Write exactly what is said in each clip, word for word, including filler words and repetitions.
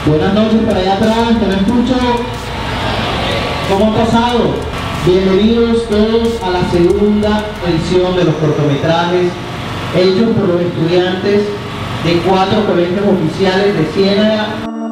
Buenas noches para allá atrás, que no escucho. ¿Cómo han pasado? Bienvenidos todos a la segunda edición de los cortometrajes hechos por los estudiantes de cuatro colegios oficiales de Ciénaga.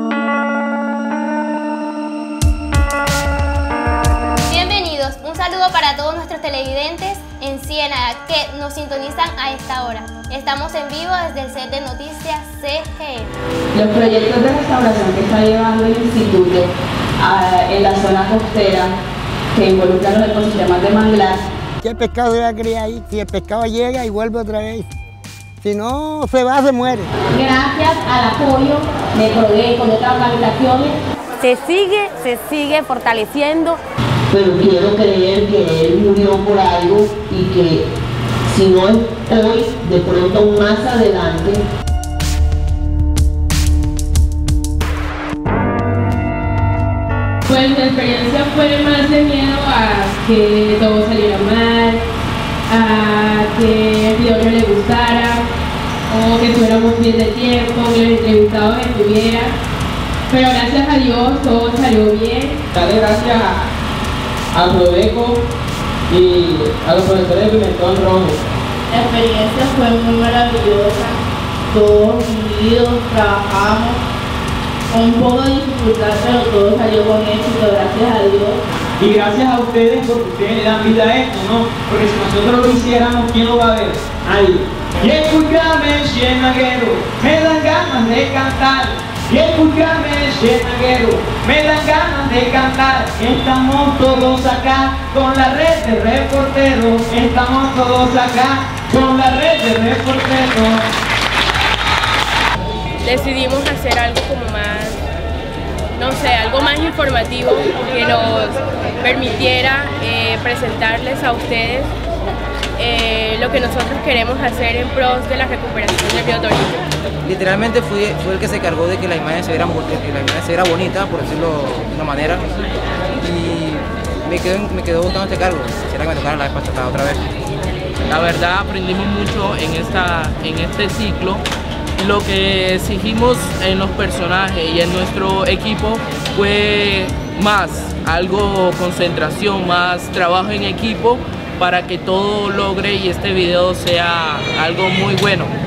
Bienvenidos, un saludo para todos nuestros televidentes en Ciénaga que nos sintonizan a esta hora. Estamos en vivo desde el set de Noticias C G N. Los proyectos de restauración que está llevando el instituto a, en la zona costera que involucran los ecosistemas de manglar. Que el pescado se va a criar ahí, si el pescado llega y vuelve otra vez. Si no se va, se muere. Gracias al apoyo de Prodeco, de otras organizaciones, se sigue, se sigue fortaleciendo. Pero quiero creer que él murió por algo y que si no es hoy, de pronto más adelante. Pues la experiencia fue más de miedo a que todo saliera mal, a que el video no le gustara, o que estuviéramos bien de tiempo, que el entrevistado estuviera. Pero gracias a Dios todo salió bien. Darle gracias a, a Prodeco y a los profesores de Pimentón Rojo. La experiencia fue muy maravillosa, todos unidos, trabajamos con un poco de dificultad, pero todo salió con éxito, gracias a Dios. Y gracias a ustedes porque ustedes le dan vida a esto, ¿no? Porque si nosotros lo hiciéramos, ¿quién lo va a ver? Nadie. Y escúchame, cienaguero, me dan ganas de cantar. Y escúchame, cienaguero, me dan ganas de cantar. Estamos todos acá con la red de reporteros. Estamos todos acá con la red de reporteros. Decidimos hacer algo como más, no sé, algo más informativo que nos permitiera eh, presentarles a ustedes eh, lo que nosotros queremos hacer en pros de la recuperación del río Torito. Literalmente fui, fue el que se encargó de que la imagen se viera, que la imagen se viera bonita, por decirlo de una manera, y me quedó, me quedó gustando este cargo. Quisiera que me tocara la vez pasada otra vez. La verdad aprendimos mucho en, esta, en este ciclo. Lo que exigimos en los personajes y en nuestro equipo fue más, algo concentración, más trabajo en equipo para que todo logre y este video sea algo muy bueno.